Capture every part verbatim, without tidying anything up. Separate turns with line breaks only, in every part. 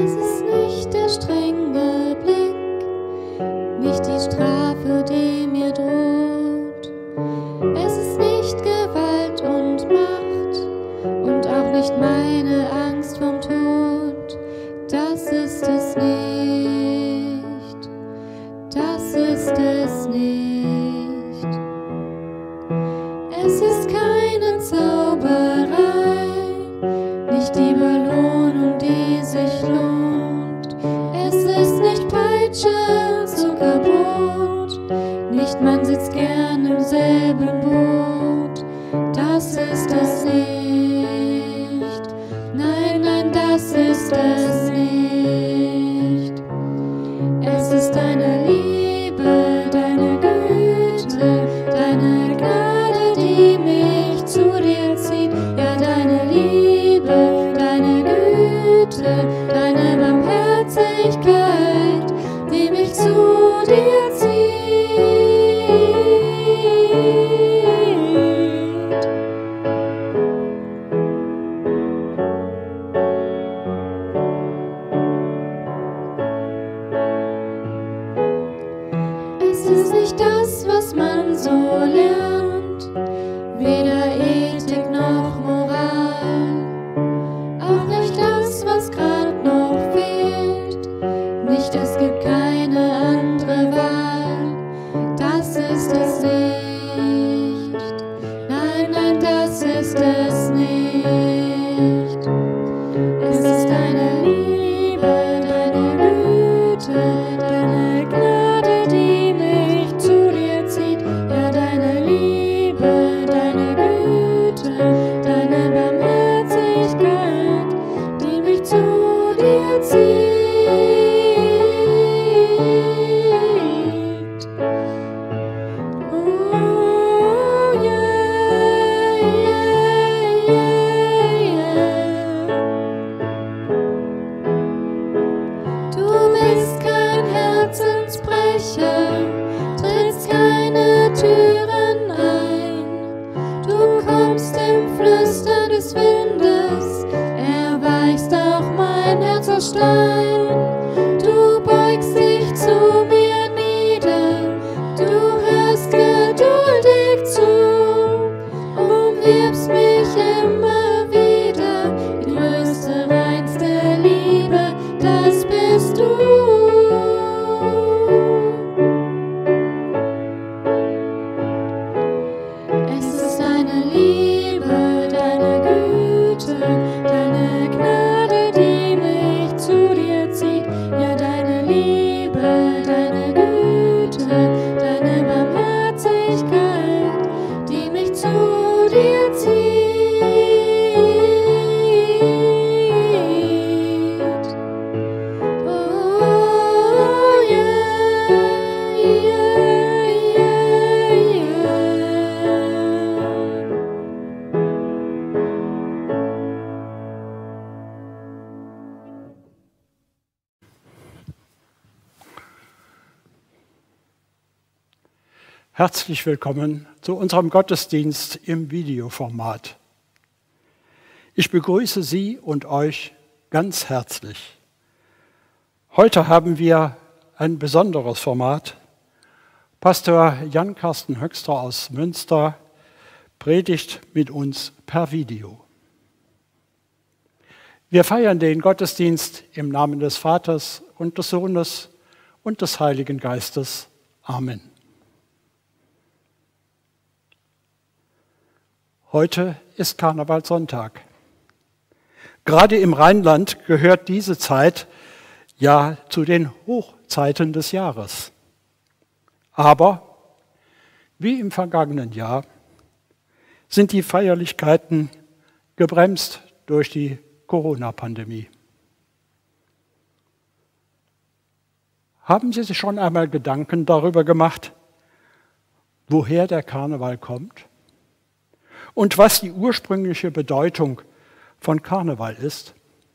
Es ist nicht der strenge Blick, nicht die Strafe, die mir droht. Es ist nicht Gewalt und Macht und auch nicht meine Angst vom Tod. Das ist es nicht, das ist es nicht. Es ist keine Zauberei, nicht die Belohnung, die sich lohnt. Es ist nicht Peitsche, Zuckerbrot, nicht man sitzt gern im selben Boot. Das ist es nicht, nein, nein, das ist es nicht. Es ist deine Liebe, deine Güte, deine Gnade, die mich zu dir zieht. Ja, deine Liebe, deine Güte, deine Barmherzigkeit, die mich zu dir zieht. Es ist nicht das, was man so lernt, weder Ethik noch Moral, auch nicht das, was grad noch fehlt, nicht es gibt keine andere Wahl. Das ist es nicht, nein, nein, das ist es nicht. Es ist deine Liebe, deine Güte, deine Gnade, die mich zu dir zieht. Ja, deine Liebe, deine Güte, deine Barmherzigkeit, die mich zu dir zieht. Oh, yeah, yeah, yeah, yeah. Du bist kein Herzensbrecher, trittst keine Türen ein. Du kommst im Flüstern des Windes, erweichst auch mein Herz aus Stein. Du beugst dich zu mir nieder, du hörst geduldig zu, umgibst mich immer wieder. Die größte, reinste Liebe, das bist du. Es ist deine Liebe, deine Güte, deine Gnade, die mich zu dir zieht. Ja, deine Liebe, deine Güte, deine Barmherzigkeit, die mich zu dir zieht. Oh, yeah, yeah, yeah, yeah.
Herzlich willkommen zu unserem Gottesdienst im Videoformat. Ich begrüße Sie und euch ganz herzlich. Heute haben wir ein besonderes Format. Pastor Jan-Carsten Höxter aus Münster predigt mit uns per Video. Wir feiern den Gottesdienst im Namen des Vaters und des Sohnes und des Heiligen Geistes. Amen. Heute ist Karnevalssonntag. Gerade im Rheinland gehört diese Zeit ja zu den Hochzeiten des Jahres. Aber wie im vergangenen Jahr sind die Feierlichkeiten gebremst durch die Corona-Pandemie. Haben Sie sich schon einmal Gedanken darüber gemacht, woher der Karneval kommt und was die ursprüngliche Bedeutung von Karneval ist?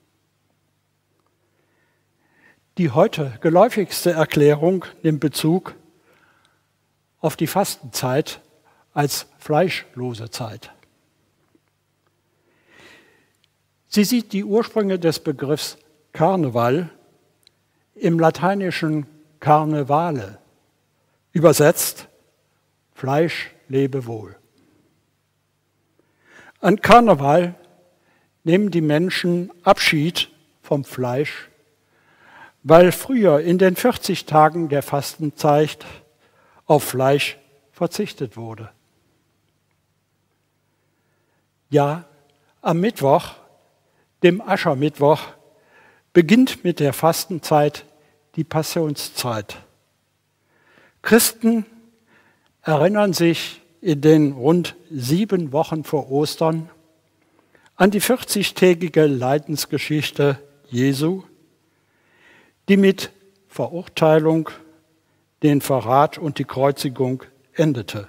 Die heute geläufigste Erklärung nimmt Bezug auf die Fastenzeit als fleischlose Zeit. Sie sieht die Ursprünge des Begriffs Karneval im lateinischen Carnevale, übersetzt Fleisch lebe wohl. An Karneval nehmen die Menschen Abschied vom Fleisch, weil früher in den vierzig Tagen der Fastenzeit auf Fleisch verzichtet wurde. Ja, am Mittwoch, dem Aschermittwoch, beginnt mit der Fastenzeit die Passionszeit. Christen erinnern sich in den rund sieben Wochen vor Ostern an die vierzigtägige Leidensgeschichte Jesu, die mit Verurteilung, den Verrat und die Kreuzigung endete.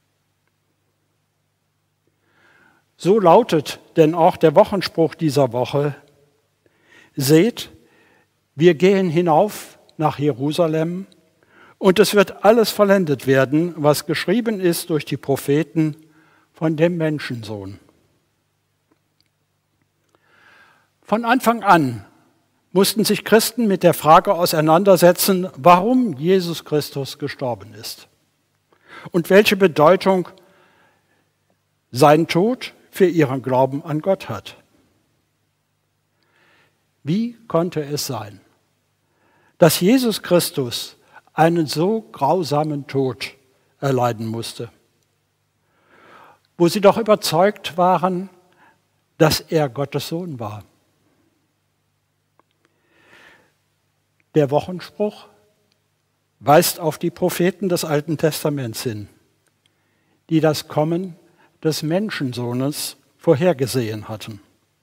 So lautet denn auch der Wochenspruch dieser Woche: Seht, wir gehen hinauf nach Jerusalem, und es wird alles vollendet werden, was geschrieben ist durch die Propheten von dem Menschensohn. Von Anfang an mussten sich Christen mit der Frage auseinandersetzen, warum Jesus Christus gestorben ist und welche Bedeutung sein Tod für ihren Glauben an Gott hat. Wie konnte es sein, dass Jesus Christus einen so grausamen Tod erleiden musste, wo sie doch überzeugt waren, dass er Gottes Sohn war? Der Wochenspruch weist auf die Propheten des Alten Testaments hin, die das Kommen des Menschensohnes vorhergesehen hatten.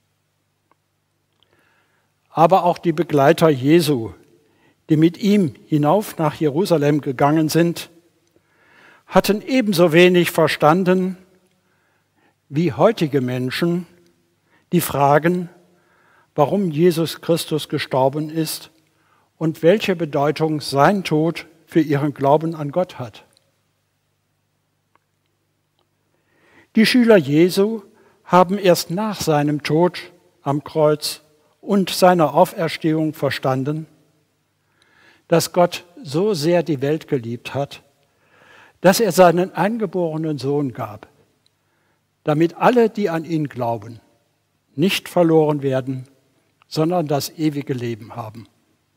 Aber auch die Begleiter Jesu, die mit ihm hinauf nach Jerusalem gegangen sind, hatten ebenso wenig verstanden wie heutige Menschen die Fragen, warum Jesus Christus gestorben ist und welche Bedeutung sein Tod für ihren Glauben an Gott hat. Die Schüler Jesu haben erst nach seinem Tod am Kreuz und seiner Auferstehung verstanden, dass Gott so sehr die Welt geliebt hat, dass er seinen eingeborenen Sohn gab, damit alle, die an ihn glauben, nicht verloren werden, sondern das ewige Leben haben.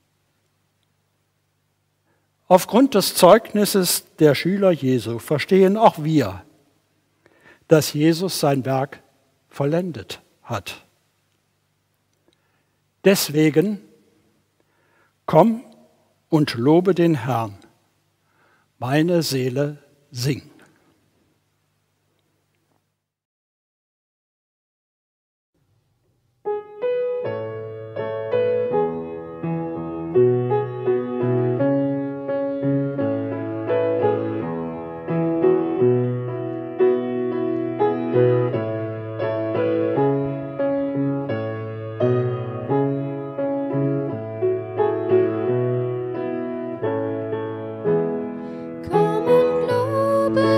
Aufgrund des Zeugnisses der Schüler Jesu verstehen auch wir, dass Jesus sein Werk vollendet hat. Deswegen komm und lobe den Herrn, meine Seele sing.
Komm und lobe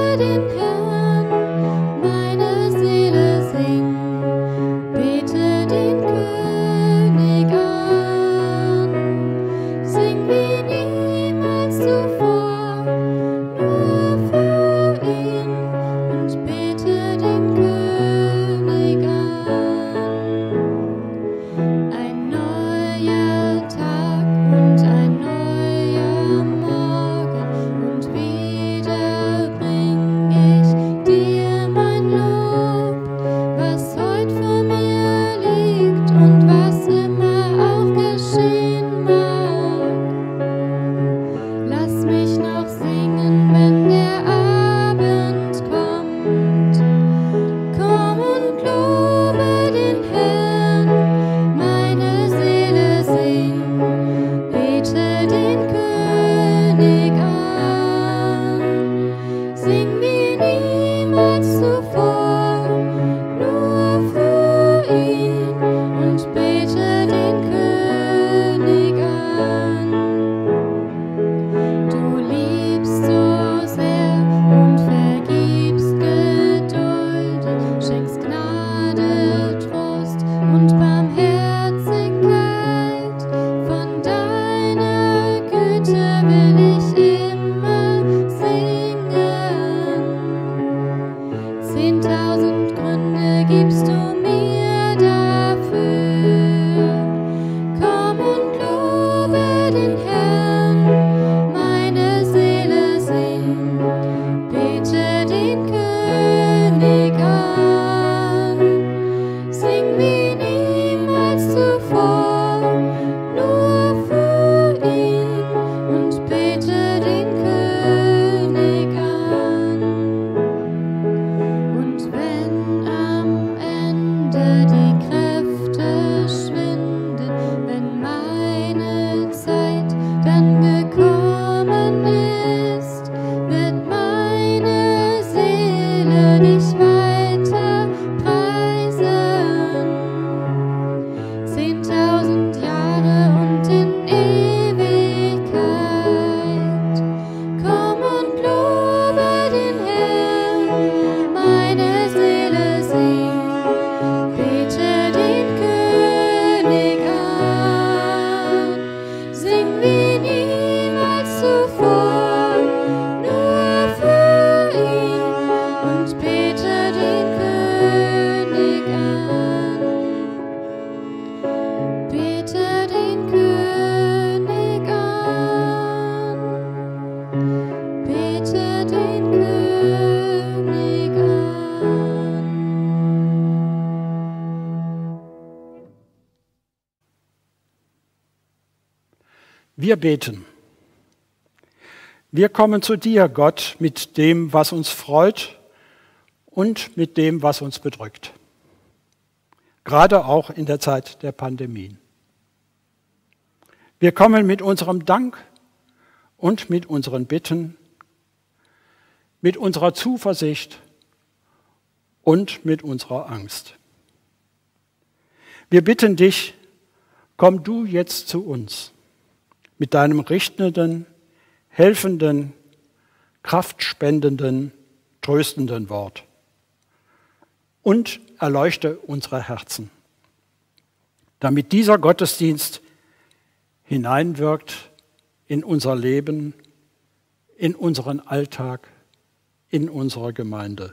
Wir beten. Wir kommen zu dir, Gott, mit dem, was uns freut und mit dem, was uns bedrückt. Gerade auch in der Zeit der Pandemien. Wir kommen mit unserem Dank und mit unseren Bitten, mit unserer Zuversicht und mit unserer Angst. Wir bitten dich, komm du jetzt zu uns mit deinem richtenden, helfenden, kraftspendenden, tröstenden Wort und erleuchte unsere Herzen, damit dieser Gottesdienst hineinwirkt in unser Leben, in unseren Alltag, in unsere Gemeinde.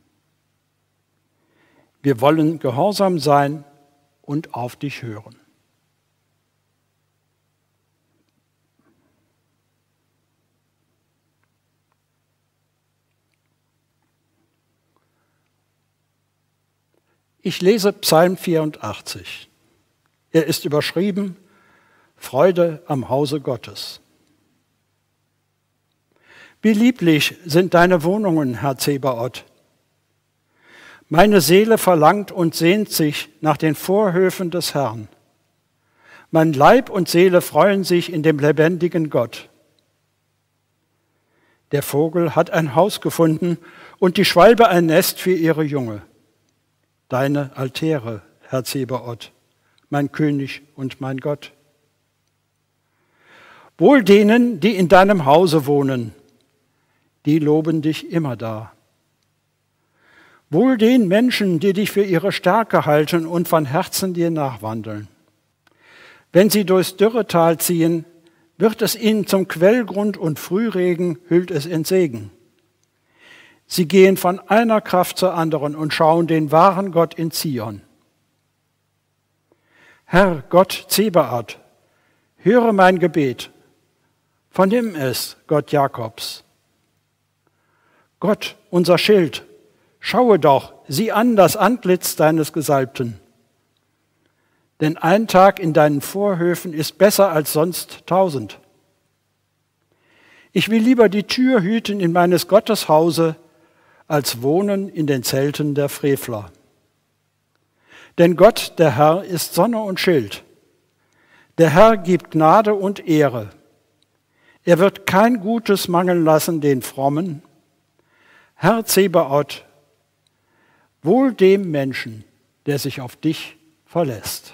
Wir wollen gehorsam sein und auf dich hören. Ich lese Psalm vierundachtzig. Er ist überschrieben Freude am Hause Gottes. Wie lieblich sind deine Wohnungen, Herr Zebaoth. Meine Seele verlangt und sehnt sich nach den Vorhöfen des Herrn. Mein Leib und Seele freuen sich in dem lebendigen Gott. Der Vogel hat ein Haus gefunden und die Schwalbe ein Nest für ihre Junge. Deine Altäre, Herr Zebaoth, mein König und mein Gott. Wohl denen, die in deinem Hause wohnen, die loben dich immerdar. Wohl den Menschen, die dich für ihre Stärke halten und von Herzen dir nachwandeln. Wenn sie durchs Dürretal ziehen, wird es ihnen zum Quellgrund und Frühregen hüllt es in Segen. Sie gehen von einer Kraft zur anderen und schauen den wahren Gott in Zion. Herr Gott Zebaoth, höre mein Gebet, vernimm es, Gott Jakobs. Gott, unser Schild, schaue doch, sieh an das Antlitz deines Gesalbten. Denn ein Tag in deinen Vorhöfen ist besser als sonst tausend. Ich will lieber die Tür hüten in meines Gottes Hause, als wohnen in den Zelten der Frevler. Denn Gott, der Herr, ist Sonne und Schild. Der Herr gibt Gnade und Ehre. Er wird kein Gutes mangeln lassen den Frommen. Herr Zebaoth, wohl dem Menschen, der sich auf dich verlässt.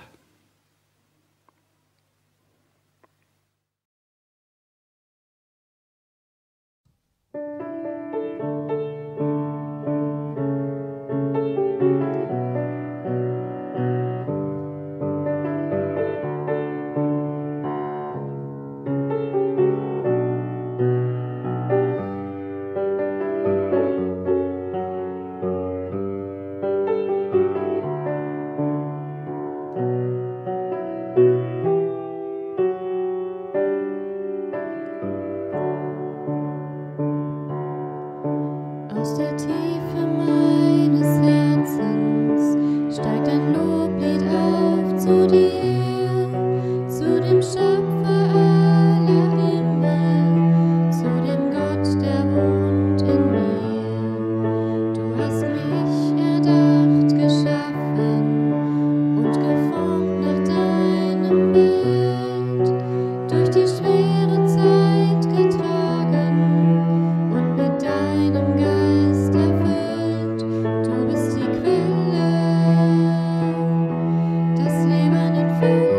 Aus der Tiefe meines Herzens steigt ein Loblied auf zu dir, zu dem Schöpfer aller Himmel, zu dem Gott, der wohnt in mir. Du hast mich erdacht, geschaffen und geformt nach deinem Bild, durch die schwere Zeit getragen und mit deinem Geist erfüllt. Du bist die Quelle, das Leben in Fülle.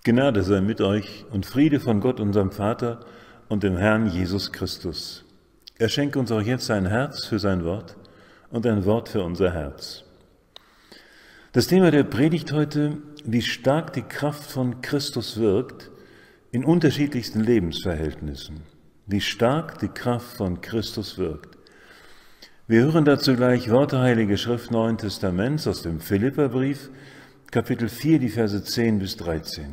Gnade sei mit euch und Friede von Gott, unserem Vater und dem Herrn Jesus Christus. Er schenke uns auch jetzt ein Herz für sein Wort und ein Wort für unser Herz. Das Thema der Predigt heute: Wie stark die Kraft von Christus wirkt in unterschiedlichsten Lebensverhältnissen. Wie stark die Kraft von Christus wirkt. Wir hören dazu gleich Worte Heilige Schrift Neuen Testaments aus dem Philipperbrief, Kapitel vier, die Verse zehn bis dreizehn.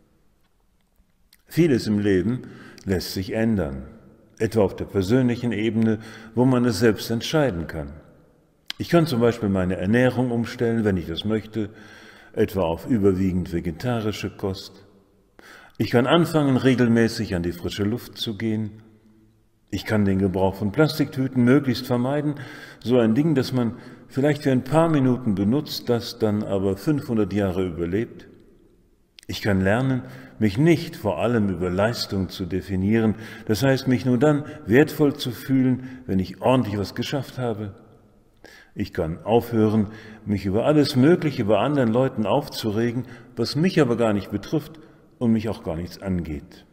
Vieles im Leben lässt sich ändern, etwa auf der persönlichen Ebene, wo man es selbst entscheiden kann. Ich kann zum Beispiel meine Ernährung umstellen, wenn ich das möchte, etwa auf überwiegend vegetarische Kost. Ich kann anfangen, regelmäßig an die frische Luft zu gehen. Ich kann den Gebrauch von Plastiktüten möglichst vermeiden, so ein Ding, das man vielleicht für ein paar Minuten benutzt, das dann aber fünfhundert Jahre überlebt. Ich kann lernen, mich nicht vor allem über Leistung zu definieren, das heißt, mich nur dann wertvoll zu fühlen, wenn ich ordentlich was geschafft habe. Ich kann aufhören, mich über alles Mögliche bei anderen Leuten aufzuregen, was mich aber gar nicht betrifft und mich auch gar nichts angeht.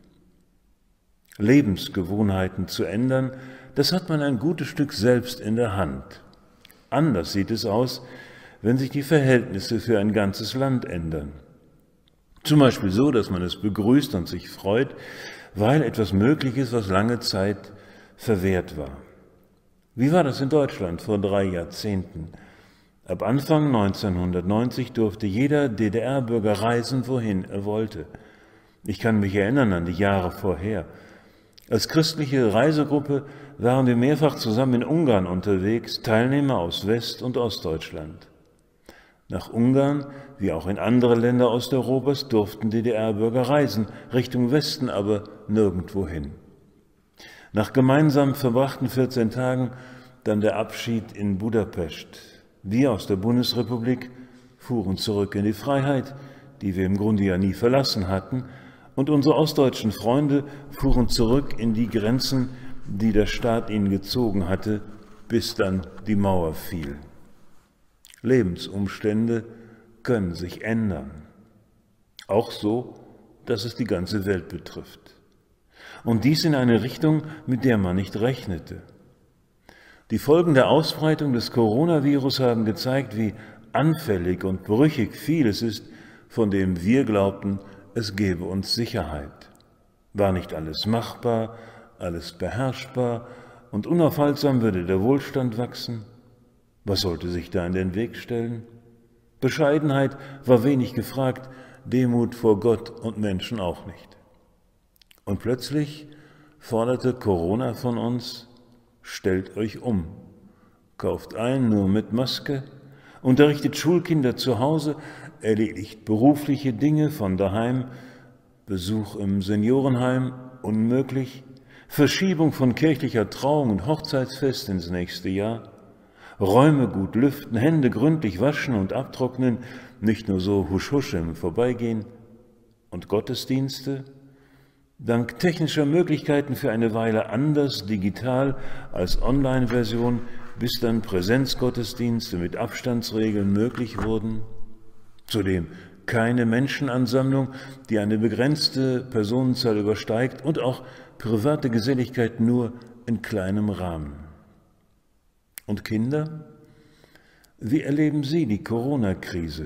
Lebensgewohnheiten zu ändern, das hat man ein gutes Stück selbst in der Hand. Anders sieht es aus, wenn sich die Verhältnisse für ein ganzes Land ändern. Zum Beispiel so, dass man es begrüßt und sich freut, weil etwas möglich ist, was lange Zeit verwehrt war. Wie war das in Deutschland vor drei Jahrzehnten? Ab Anfang neunzehnhundertneunzig durfte jeder D D R-Bürger reisen, wohin er wollte. Ich kann mich erinnern an die Jahre vorher. Als christliche Reisegruppe waren wir mehrfach zusammen in Ungarn unterwegs, Teilnehmer aus West- und Ostdeutschland. Nach Ungarn, wie auch in andere Länder Osteuropas, durften D D R-Bürger reisen, Richtung Westen aber nirgendwo hin. Nach gemeinsam verbrachten vierzehn Tagen dann der Abschied in Budapest. Wir aus der Bundesrepublik fuhren zurück in die Freiheit, die wir im Grunde ja nie verlassen hatten, und unsere ostdeutschen Freunde fuhren zurück in die Grenzen, die der Staat ihnen gezogen hatte, bis dann die Mauer fiel. Lebensumstände können sich ändern. Auch so, dass es die ganze Welt betrifft. Und dies in eine Richtung, mit der man nicht rechnete. Die Folgen der Ausbreitung des Coronavirus haben gezeigt, wie anfällig und brüchig vieles ist, von dem wir glaubten, es gebe uns Sicherheit. War nicht alles machbar, alles beherrschbar und unaufhaltsam würde der Wohlstand wachsen? Was sollte sich da in den Weg stellen? Bescheidenheit war wenig gefragt, Demut vor Gott und Menschen auch nicht. Und plötzlich forderte Corona von uns: Stellt euch um, kauft ein nur mit Maske, unterrichtet Schulkinder zu Hause, erledigt berufliche Dinge von daheim, Besuch im Seniorenheim unmöglich, Verschiebung von kirchlicher Trauung und Hochzeitsfest ins nächste Jahr, Räume gut lüften, Hände gründlich waschen und abtrocknen, nicht nur so husch husch im Vorbeigehen, und Gottesdienste, dank technischer Möglichkeiten für eine Weile anders digital als Online-Version, bis dann Präsenzgottesdienste mit Abstandsregeln möglich wurden. Zudem keine Menschenansammlung, die eine begrenzte Personenzahl übersteigt, und auch private Geselligkeit nur in kleinem Rahmen. Und Kinder? Wie erleben Sie die Corona-Krise?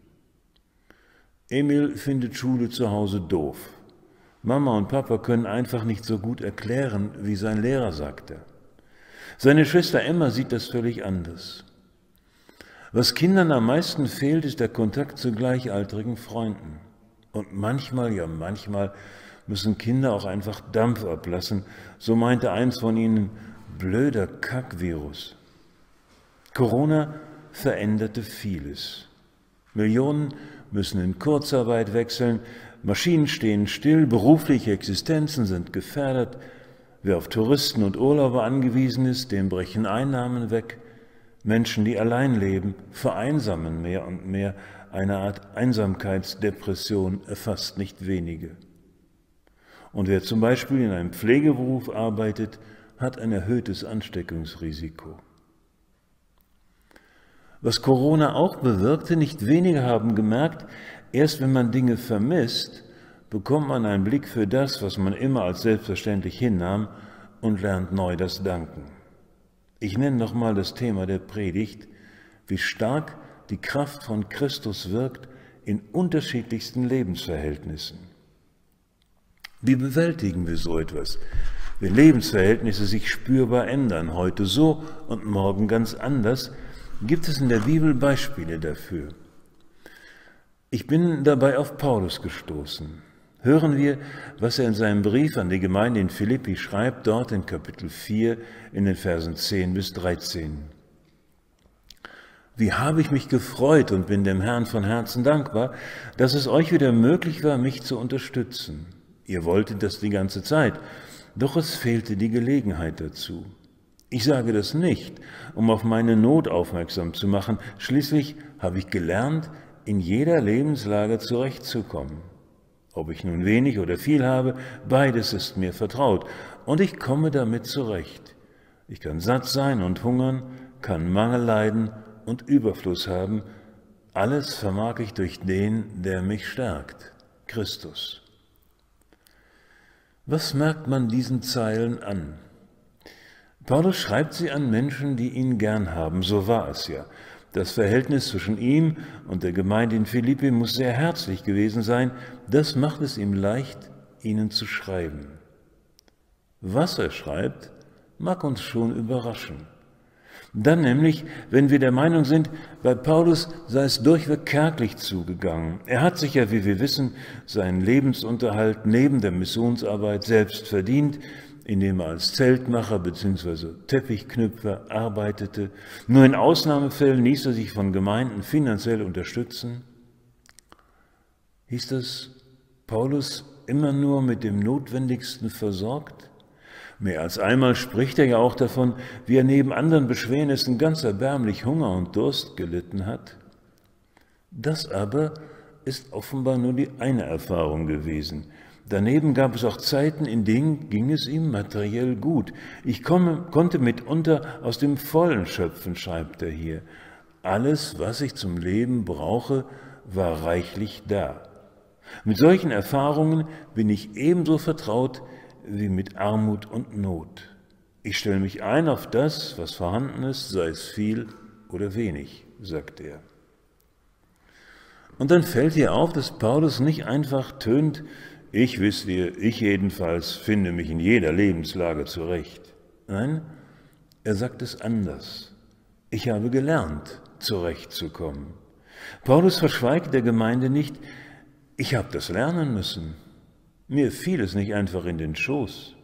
Emil findet Schule zu Hause doof. Mama und Papa können einfach nicht so gut erklären, wie sein Lehrer sagte. Seine Schwester Emma sieht das völlig anders. Was Kindern am meisten fehlt, ist der Kontakt zu gleichaltrigen Freunden. Und manchmal, ja manchmal, müssen Kinder auch einfach Dampf ablassen. So meinte eins von ihnen: blöder Kackvirus. Corona veränderte vieles. Millionen müssen in Kurzarbeit wechseln, Maschinen stehen still, berufliche Existenzen sind gefährdet. Wer auf Touristen und Urlauber angewiesen ist, dem brechen Einnahmen weg. Menschen, die allein leben, vereinsamen mehr und mehr. Eine Art Einsamkeitsdepression erfasst nicht wenige. Und wer zum Beispiel in einem Pflegeberuf arbeitet, hat ein erhöhtes Ansteckungsrisiko. Was Corona auch bewirkte, nicht wenige haben gemerkt, erst wenn man Dinge vermisst, bekommt man einen Blick für das, was man immer als selbstverständlich hinnahm, und lernt neu das Danken. Ich nenne nochmal das Thema der Predigt, wie stark die Kraft von Christus wirkt in unterschiedlichsten Lebensverhältnissen. Wie bewältigen wir so etwas, wenn Lebensverhältnisse sich spürbar ändern, heute so und morgen ganz anders? Gibt es in der Bibel Beispiele dafür? Ich bin dabei auf Paulus gestoßen. Hören wir, was er in seinem Brief an die Gemeinde in Philippi schreibt, dort in Kapitel vier, in den Versen zehn bis dreizehn. Wie habe ich mich gefreut und bin dem Herrn von Herzen dankbar, dass es euch wieder möglich war, mich zu unterstützen. Ihr wolltet das die ganze Zeit, doch es fehlte die Gelegenheit dazu. Ich sage das nicht, um auf meine Not aufmerksam zu machen. Schließlich habe ich gelernt, in jeder Lebenslage zurechtzukommen. Ob ich nun wenig oder viel habe, beides ist mir vertraut und ich komme damit zurecht. Ich kann satt sein und hungern, kann Mangel leiden und Überfluss haben. Alles vermag ich durch den, der mich stärkt, Christus. Was merkt man diesen Zeilen an? Paulus schreibt sie an Menschen, die ihn gern haben, so war es ja. Das Verhältnis zwischen ihm und der Gemeinde in Philippi muss sehr herzlich gewesen sein. Das macht es ihm leicht, ihnen zu schreiben. Was er schreibt, mag uns schon überraschen. Dann nämlich, wenn wir der Meinung sind, bei Paulus sei es durchweg kärglich zugegangen. Er hat sich ja, wie wir wissen, seinen Lebensunterhalt neben der Missionsarbeit selbst verdient, indem er als Zeltmacher bzw. Teppichknüpfer arbeitete. Nur in Ausnahmefällen ließ er sich von Gemeinden finanziell unterstützen. Hieß das, Paulus immer nur mit dem Notwendigsten versorgt? Mehr als einmal spricht er ja auch davon, wie er neben anderen Beschwernissen ganz erbärmlich Hunger und Durst gelitten hat. Das aber ist offenbar nur die eine Erfahrung gewesen. Daneben gab es auch Zeiten, in denen ging es ihm materiell gut. Ich komme, konnte mitunter aus dem Vollen schöpfen, schreibt er hier. Alles, was ich zum Leben brauche, war reichlich da. Mit solchen Erfahrungen bin ich ebenso vertraut wie mit Armut und Not. Ich stelle mich ein auf das, was vorhanden ist, sei es viel oder wenig, sagt er. Und dann fällt ihr auf, dass Paulus nicht einfach tönt, ich wisst ihr, ich jedenfalls finde mich in jeder Lebenslage zurecht. Nein, er sagt es anders. Ich habe gelernt, zurechtzukommen. Paulus verschweigt der Gemeinde nicht, ich habe das lernen müssen. Mir fiel es nicht einfach in den Schoß.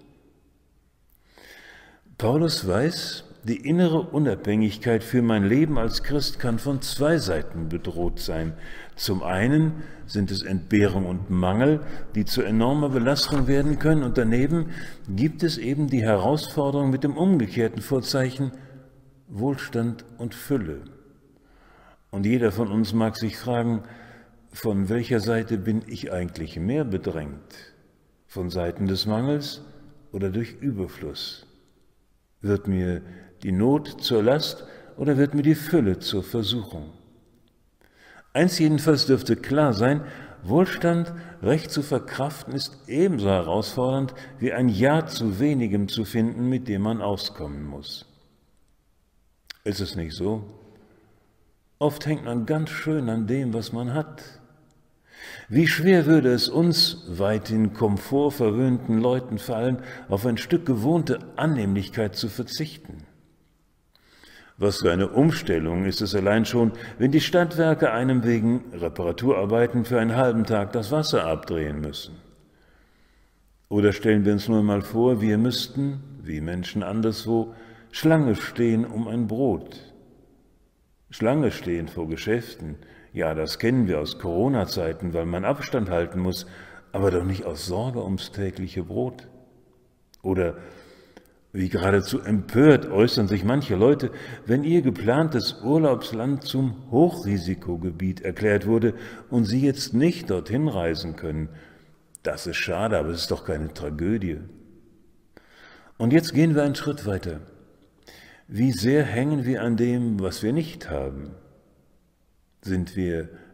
Paulus weiß, die innere Unabhängigkeit für mein Leben als Christ kann von zwei Seiten bedroht sein. Zum einen sind es Entbehrung und Mangel, die zu enormer Belastung werden können, und daneben gibt es eben die Herausforderung mit dem umgekehrten Vorzeichen Wohlstand und Fülle. Und jeder von uns mag sich fragen, von welcher Seite bin ich eigentlich mehr bedrängt? Von Seiten des Mangels oder durch Überfluss? Wird mir die Not zur Last oder wird mir die Fülle zur Versuchung? Eins jedenfalls dürfte klar sein, Wohlstand recht zu verkraften ist ebenso herausfordernd, wie ein Ja zu wenigem zu finden, mit dem man auskommen muss. Ist es nicht so? Oft hängt man ganz schön an dem, was man hat. Wie schwer würde es uns, weithin komfortverwöhnten Leuten fallen, auf ein Stück gewohnte Annehmlichkeit zu verzichten? Was für eine Umstellung ist es allein schon, wenn die Stadtwerke einem wegen Reparaturarbeiten für einen halben Tag das Wasser abdrehen müssen. Oder stellen wir uns nur mal vor, wir müssten, wie Menschen anderswo, Schlange stehen um ein Brot. Schlange stehen vor Geschäften, ja, das kennen wir aus Corona-Zeiten, weil man Abstand halten muss, aber doch nicht aus Sorge ums tägliche Brot. Oder wie geradezu empört äußern sich manche Leute, wenn ihr geplantes Urlaubsland zum Hochrisikogebiet erklärt wurde und sie jetzt nicht dorthin reisen können. Das ist schade, aber es ist doch keine Tragödie. Und jetzt gehen wir einen Schritt weiter. Wie sehr hängen wir an dem, was wir nicht haben? Sind wir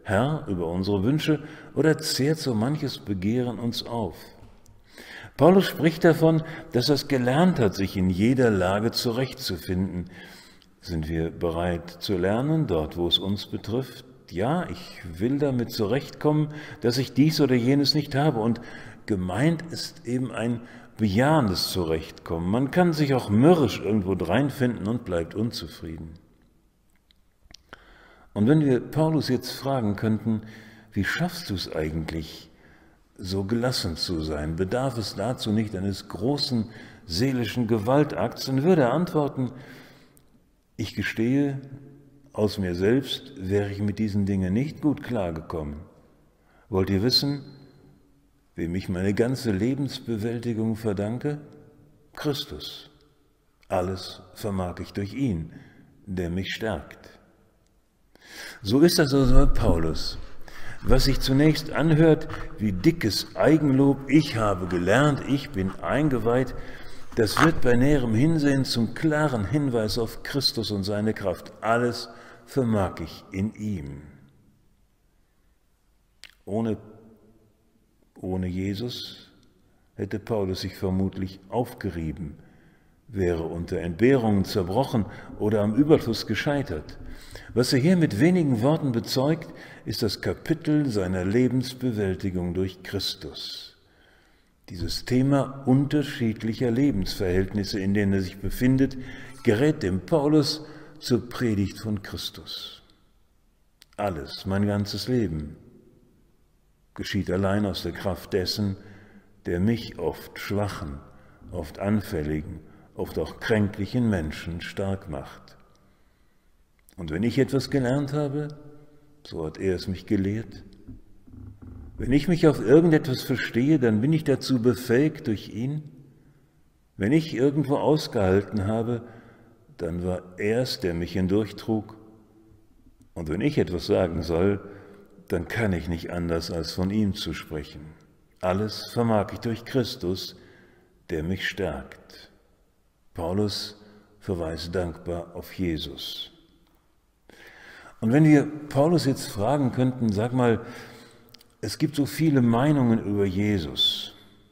Herr über unsere Wünsche oder zehrt so manches Begehren uns auf? Paulus spricht davon, dass er es gelernt hat, sich in jeder Lage zurechtzufinden. Sind wir bereit zu lernen, dort wo es uns betrifft? Ja, ich will damit zurechtkommen, dass ich dies oder jenes nicht habe. Und gemeint ist eben ein bejahendes Zurechtkommen. Man kann sich auch mürrisch irgendwo dreinfinden und bleibt unzufrieden. Und wenn wir Paulus jetzt fragen könnten, wie schaffst du es eigentlich, so gelassen zu sein? Bedarf es dazu nicht eines großen seelischen Gewaltakts? Dann würde er antworten, ich gestehe, aus mir selbst wäre ich mit diesen Dingen nicht gut klargekommen. Wollt ihr wissen, wem ich meine ganze Lebensbewältigung verdanke? Christus. Alles vermag ich durch ihn, der mich stärkt. So ist das also bei Paulus. Was sich zunächst anhört wie dickes Eigenlob, ich habe gelernt, ich bin eingeweiht, das wird bei näherem Hinsehen zum klaren Hinweis auf Christus und seine Kraft. Alles vermag ich in ihm. Ohne, ohne Jesus hätte Paulus sich vermutlich aufgerieben, wäre unter Entbehrungen zerbrochen oder am Überfluss gescheitert. Was er hier mit wenigen Worten bezeugt, ist das Kapitel seiner Lebensbewältigung durch Christus. Dieses Thema unterschiedlicher Lebensverhältnisse, in denen er sich befindet, gerät dem Paulus zur Predigt von Christus. Alles, mein ganzes Leben, geschieht allein aus der Kraft dessen, der mich oft schwachen, oft anfälligen, oft auch kränklichen Menschen stark macht. Und wenn ich etwas gelernt habe, so hat er es mich gelehrt. Wenn ich mich auf irgendetwas verstehe, dann bin ich dazu befähigt durch ihn. Wenn ich irgendwo ausgehalten habe, dann war er es, der mich hindurchtrug. Und wenn ich etwas sagen soll, dann kann ich nicht anders, als von ihm zu sprechen. Alles vermag ich durch Christus, der mich stärkt. Paulus verweist dankbar auf Jesus. Und wenn wir Paulus jetzt fragen könnten, sag mal, es gibt so viele Meinungen über Jesus.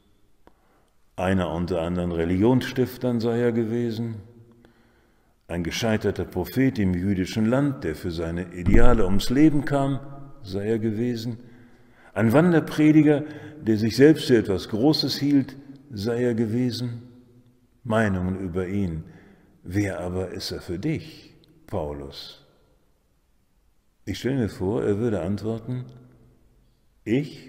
Einer unter anderen Religionsstiftern sei er gewesen, ein gescheiterter Prophet im jüdischen Land, der für seine Ideale ums Leben kam, sei er gewesen, ein Wanderprediger, der sich selbst für etwas Großes hielt, sei er gewesen. Meinungen über ihn. Wer aber ist er für dich, Paulus? Ich stelle mir vor, er würde antworten, ich,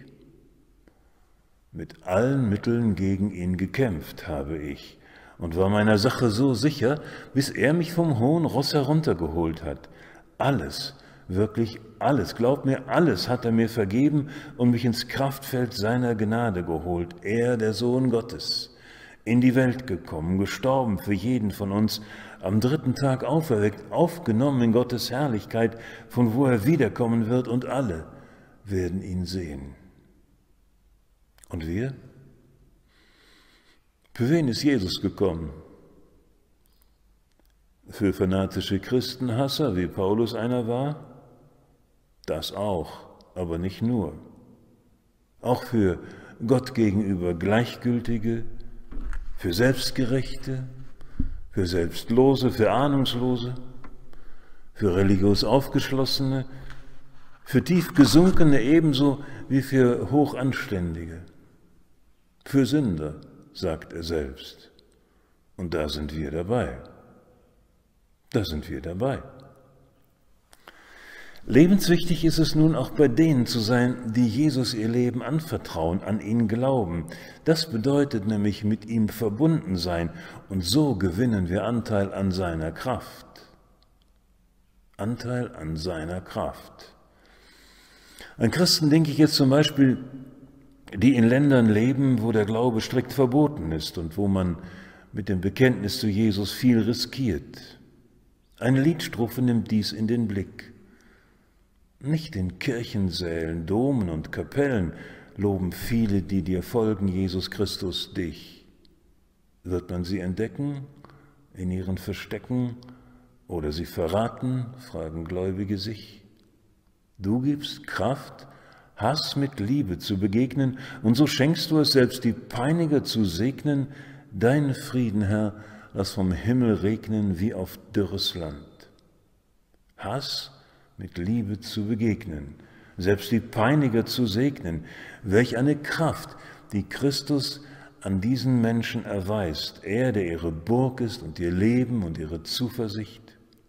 mit allen Mitteln gegen ihn gekämpft habe ich und war meiner Sache so sicher, bis er mich vom hohen Ross heruntergeholt hat. Alles, wirklich alles, glaub mir, alles hat er mir vergeben und mich ins Kraftfeld seiner Gnade geholt. Er, der Sohn Gottes, in die Welt gekommen, gestorben für jeden von uns, am dritten Tag auferweckt, aufgenommen in Gottes Herrlichkeit, von wo er wiederkommen wird, und alle werden ihn sehen. Und wir? Für wen ist Jesus gekommen? Für fanatische Christenhasser, wie Paulus einer war? Das auch, aber nicht nur. Auch für Gott gegenüber Gleichgültige, für Selbstgerechte, für Selbstlose, für Ahnungslose, für religiös Aufgeschlossene, für tief Gesunkene ebenso wie für Hochanständige, für Sünder, sagt er selbst. Und da sind wir dabei. Da sind wir dabei. Lebenswichtig ist es nun auch bei denen zu sein, die Jesus ihr Leben anvertrauen, an ihn glauben. Das bedeutet nämlich mit ihm verbunden sein, und so gewinnen wir Anteil an seiner Kraft. Anteil an seiner Kraft. An Christen denke ich jetzt zum Beispiel, die in Ländern leben, wo der Glaube strikt verboten ist und wo man mit dem Bekenntnis zu Jesus viel riskiert. Eine Liedstrophe nimmt dies in den Blick. Nicht in Kirchensälen, Domen und Kapellen loben viele, die dir folgen, Jesus Christus, dich. Wird man sie entdecken, in ihren Verstecken, oder sie verraten, fragen Gläubige sich. Du gibst Kraft, Hass mit Liebe zu begegnen, und so schenkst du es selbst, die Peiniger zu segnen. Dein Frieden, Herr, lass vom Himmel regnen wie auf dürres Land. Hass mit Liebe zu begegnen, selbst die Peiniger zu segnen. Welch eine Kraft, die Christus an diesen Menschen erweist, er, der ihre Burg ist und ihr Leben und ihre Zuversicht.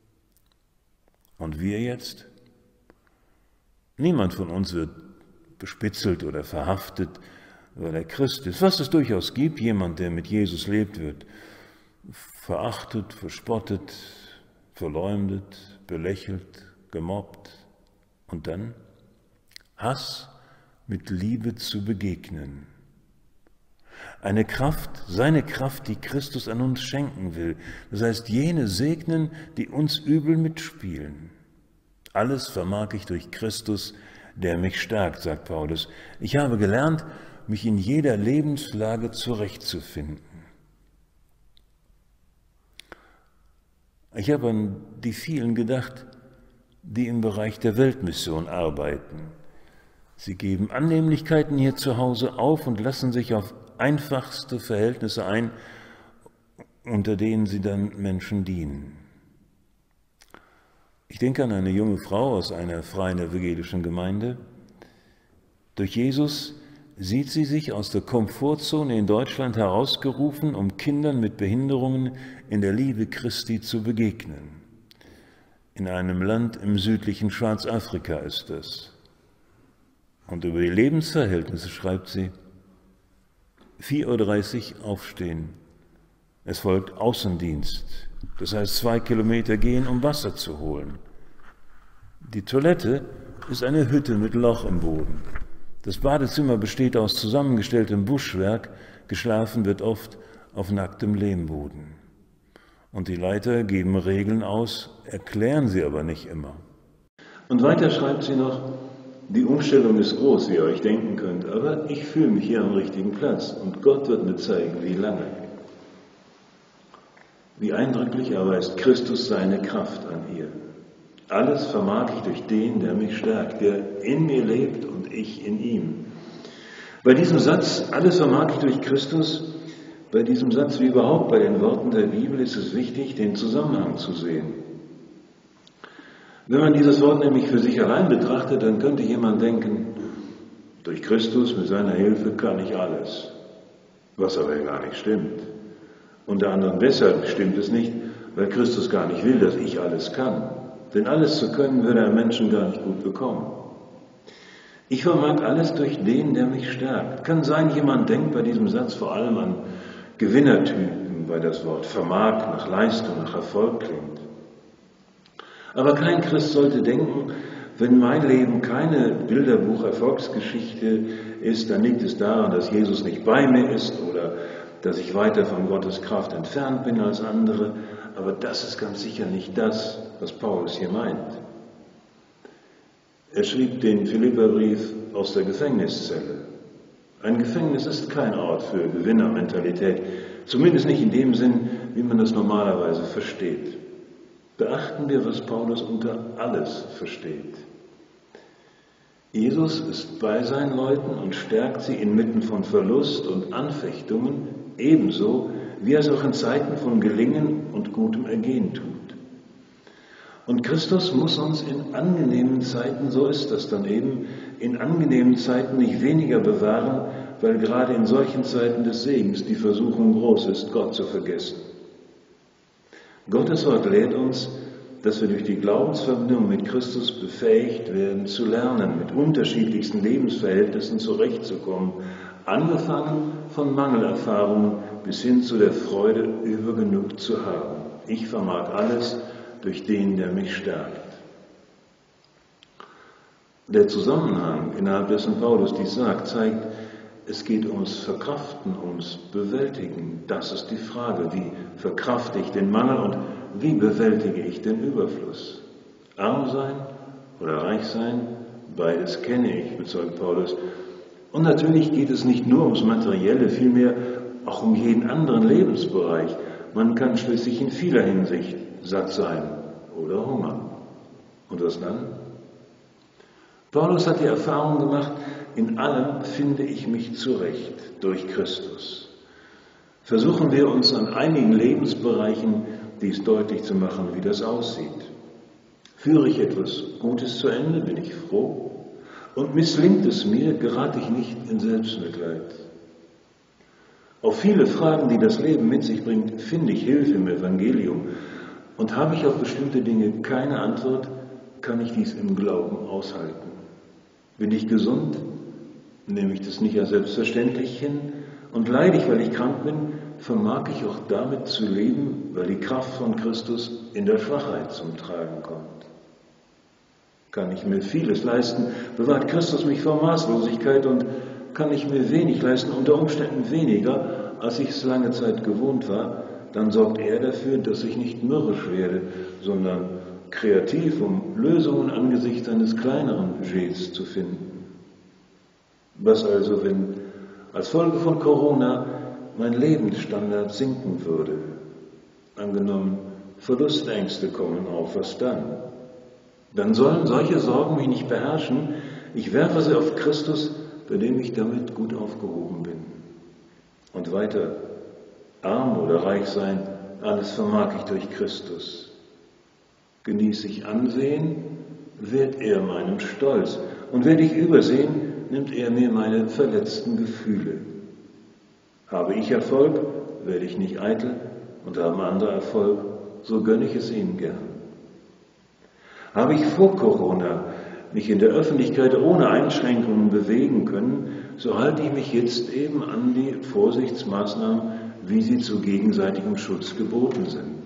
Und wir jetzt? Niemand von uns wird bespitzelt oder verhaftet, weil er Christ ist. Was es durchaus gibt, jemand, der mit Jesus lebt, wird verachtet, verspottet, verleumdet, belächelt, gemobbt. Und dann Hass mit Liebe zu begegnen. Eine Kraft, seine Kraft, die Christus an uns schenken will. Das heißt, jene segnen, die uns übel mitspielen. Alles vermag ich durch Christus, der mich stärkt, sagt Paulus. Ich habe gelernt, mich in jeder Lebenslage zurechtzufinden. Ich habe an die vielen gedacht, die im Bereich der Weltmission arbeiten. Sie geben Annehmlichkeiten hier zu Hause auf und lassen sich auf einfachste Verhältnisse ein, unter denen sie dann Menschen dienen. Ich denke an eine junge Frau aus einer freien evangelischen Gemeinde. Durch Jesus sieht sie sich aus der Komfortzone in Deutschland herausgerufen, um Kindern mit Behinderungen in der Liebe Christi zu begegnen. In einem Land im südlichen Schwarzafrika ist das. Und über die Lebensverhältnisse schreibt sie: vier Uhr dreißig aufstehen. Es folgt Außendienst, das heißt zwei Kilometer gehen, um Wasser zu holen. Die Toilette ist eine Hütte mit Loch im Boden. Das Badezimmer besteht aus zusammengestelltem Buschwerk, geschlafen wird oft auf nacktem Lehmboden. Und die Leiter geben Regeln aus, erklären sie aber nicht immer.
Und weiter schreibt sie noch: Die Umstellung ist groß, wie ihr euch denken könnt, aber ich fühle mich hier am richtigen Platz und Gott wird mir zeigen, wie lange. Wie eindrücklich erweist Christus seine Kraft an ihr. Alles vermag ich durch den, der mich stärkt, der in mir lebt und ich in ihm. Bei diesem Satz, alles vermag ich durch Christus, bei diesem Satz wie überhaupt bei den Worten der Bibel ist es wichtig, den Zusammenhang zu sehen. Wenn man dieses Wort nämlich für sich allein betrachtet, dann könnte jemand denken, durch Christus mit seiner Hilfe kann ich alles, was aber gar nicht stimmt. Unter anderem deshalb stimmt es nicht, weil Christus gar nicht will, dass ich alles kann. Denn alles zu können, würde ein Menschen gar nicht gut bekommen. Ich vermag alles durch den, der mich stärkt. Kann sein, jemand denkt bei diesem Satz vor allem an Gewinnertypen, weil das Wort vermag nach Leistung, nach Erfolg klingt. Aber kein Christ sollte denken, wenn mein Leben keine Bilderbuch-Erfolgsgeschichte ist, dann liegt es daran, dass Jesus nicht bei mir ist oder dass ich weiter von Gottes Kraft entfernt bin als andere. Aber das ist ganz sicher nicht das, was Paulus hier meint. Er schrieb den Philipperbrief aus der Gefängniszelle. Ein Gefängnis ist kein Ort für Gewinnermentalität, zumindest nicht in dem Sinn, wie man das normalerweise versteht. Beachten wir, was Paulus unter alles versteht. Jesus ist bei seinen Leuten und stärkt sie inmitten von Verlust und Anfechtungen, ebenso wie er es auch in Zeiten von Gelingen und gutem Ergehen tut. Und Christus muss uns in angenehmen Zeiten, so ist das dann eben, in angenehmen Zeiten nicht weniger bewahren, weil gerade in solchen Zeiten des Segens die Versuchung groß ist, Gott zu vergessen. Gottes Wort lehrt uns, dass wir durch die Glaubensverbindung mit Christus befähigt werden, zu lernen, mit unterschiedlichsten Lebensverhältnissen zurechtzukommen, angefangen von Mangelerfahrungen bis hin zu der Freude, über genug zu haben. Ich vermag alles durch den, der mich stärkt. Der Zusammenhang, innerhalb dessen Paulus dies sagt, zeigt, es geht ums Verkraften, ums Bewältigen. Das ist die Frage, wie verkrafte ich den Mangel und wie bewältige ich den Überfluss? Arm sein oder reich sein, beides kenne ich, bezeugt Paulus. Und natürlich geht es nicht nur ums Materielle, vielmehr auch um jeden anderen Lebensbereich. Man kann schließlich in vieler Hinsicht satt sein oder hungern. Und was dann? Paulus hat die Erfahrung gemacht, in allem finde ich mich zurecht durch Christus. Versuchen wir uns an einigen Lebensbereichen dies deutlich zu machen, wie das aussieht. Führe ich etwas Gutes zu Ende, bin ich froh. Und misslingt es mir, gerate ich nicht in Selbstmitleid. Auf viele Fragen, die das Leben mit sich bringt, finde ich Hilfe im Evangelium. Und habe ich auf bestimmte Dinge keine Antwort, kann ich dies im Glauben aushalten. Bin ich gesund, nehme ich das nicht als selbstverständlich hin. Und leide ich, weil ich krank bin, vermag ich auch damit zu leben, weil die Kraft von Christus in der Schwachheit zum Tragen kommt. Kann ich mir vieles leisten, bewahrt Christus mich vor Maßlosigkeit, und kann ich mir wenig leisten, unter Umständen weniger, als ich es lange Zeit gewohnt war, dann sorgt er dafür, dass ich nicht mürrisch werde, sondern kreativ, um Lösungen angesichts eines kleineren Budgets zu finden. Was also, wenn als Folge von Corona mein Lebensstandard sinken würde? Angenommen, Verlustängste kommen auf, was dann? Dann sollen solche Sorgen mich nicht beherrschen. Ich werfe sie auf Christus, bei dem ich damit gut aufgehoben bin. Und weiter, arm oder reich sein, alles vermag ich durch Christus. Genieße ich Ansehen, wird er meinem Stolz. Und werde ich übersehen, nimmt er mir meine verletzten Gefühle. Habe ich Erfolg, werde ich nicht eitel, und haben andere Erfolg, so gönne ich es ihnen gern. Habe ich vor Corona mich in der Öffentlichkeit ohne Einschränkungen bewegen können, so halte ich mich jetzt eben an die Vorsichtsmaßnahmen, wie sie zu gegenseitigem Schutz geboten sind.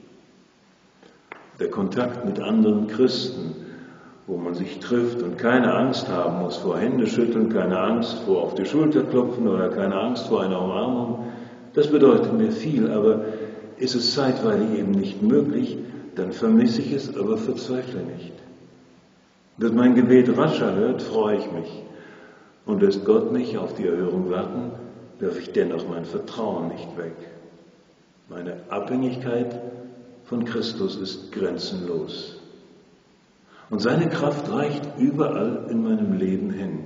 Der Kontakt mit anderen Christen, wo man sich trifft und keine Angst haben muss vor Händeschütteln, keine Angst vor auf die Schulter klopfen oder keine Angst vor einer Umarmung, das bedeutet mir viel, aber ist es zeitweilig eben nicht möglich, dann vermisse ich es, aber verzweifle nicht. Wird mein Gebet rasch erhört, freue ich mich. Und lässt Gott mich auf die Erhörung warten, werfe ich dennoch mein Vertrauen nicht weg. Meine Abhängigkeit von Christus ist grenzenlos. Und seine Kraft reicht überall in meinem Leben hin.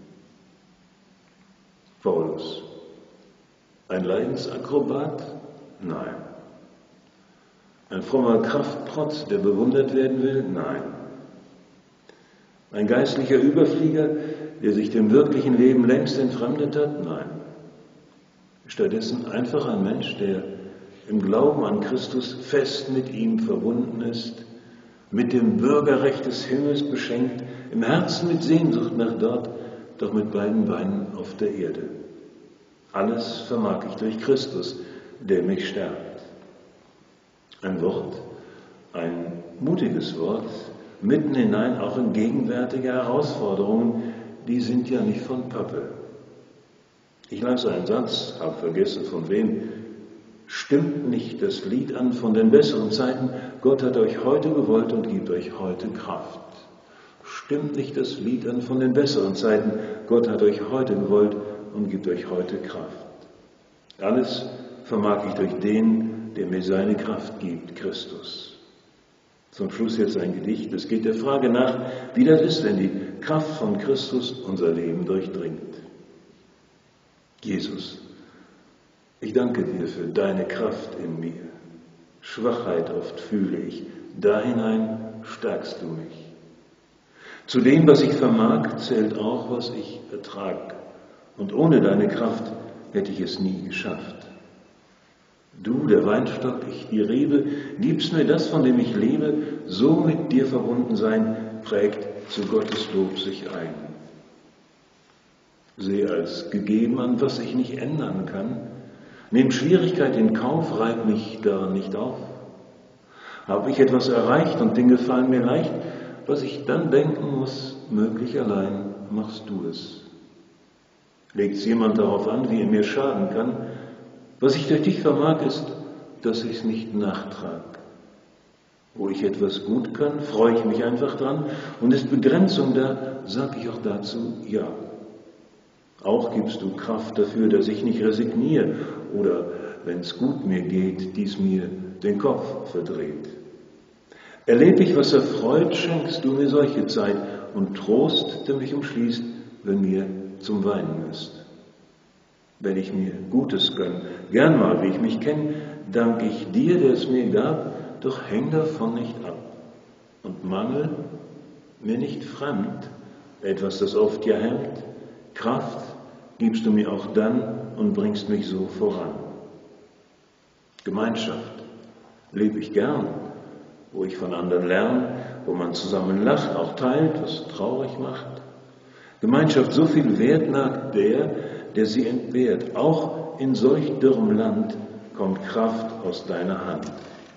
Paulus. Ein Leidensakrobat? Nein. Ein frommer Kraftprotz, der bewundert werden will? Nein. Ein geistlicher Überflieger, der sich dem wirklichen Leben längst entfremdet hat? Nein. Stattdessen einfach ein Mensch, der im Glauben an Christus fest mit ihm verbunden ist, mit dem Bürgerrecht des Himmels beschenkt, im Herzen mit Sehnsucht nach dort, doch mit beiden Beinen auf der Erde. Alles vermag ich durch Christus, der mich stärkt. Ein Wort, ein mutiges Wort, mitten hinein auch in gegenwärtige Herausforderungen, die sind ja nicht von Pappe. Ich las einen Satz, habe vergessen von wem: Stimmt nicht das Lied an von den besseren Zeiten, Gott hat euch heute gewollt und gibt euch heute Kraft. Stimmt nicht das Lied an von den besseren Zeiten, Gott hat euch heute gewollt und gibt euch heute Kraft. Alles vermag ich durch den, der mir seine Kraft gibt, Christus. Zum Schluss jetzt ein Gedicht. Es geht der Frage nach, wie das ist, wenn die Kraft von Christus unser Leben durchdringt. Jesus, ich danke dir für deine Kraft in mir. Schwachheit oft fühle ich, da hinein stärkst du mich. Zu dem, was ich vermag, zählt auch, was ich ertrag. Und ohne deine Kraft hätte ich es nie geschafft. Du, der Weinstock, ich die Rebe, gibst mir das, von dem ich lebe, so mit dir verbunden sein, prägt zu Gottes Lob sich ein. Sehe als gegeben an, was ich nicht ändern kann. Nehm Schwierigkeit in Kauf, reib mich daran nicht auf. Habe ich etwas erreicht und Dinge fallen mir leicht, was ich dann denken muss, möglich allein machst du es. Legt's jemand darauf an, wie er mir schaden kann? Was ich durch dich vermag, ist, dass ich es nicht nachtrag. Wo ich etwas gut kann, freue ich mich einfach dran, und ist Begrenzung da, sag ich auch dazu ja. Auch gibst du Kraft dafür, dass ich nicht resigniere oder, wenn es gut mir geht, dies mir den Kopf verdreht. Erlebe ich, was erfreut, schenkst du mir solche Zeit, und Trost, der mich umschließt, wenn mir zum Weinen ist. Wenn ich mir Gutes gönn, gern mal, wie ich mich kenn, dank ich dir, der es mir gab, doch häng davon nicht ab. Und Mangel mir nicht fremd, etwas, das oft ja hemmt, Kraft gibst du mir auch dann und bringst mich so voran. Gemeinschaft lebe ich gern, wo ich von anderen lerne, wo man zusammen lacht, auch teilt, was traurig macht. Gemeinschaft so viel wert lag der, der sie entbehrt. Auch in solch dürrem Land kommt Kraft aus deiner Hand.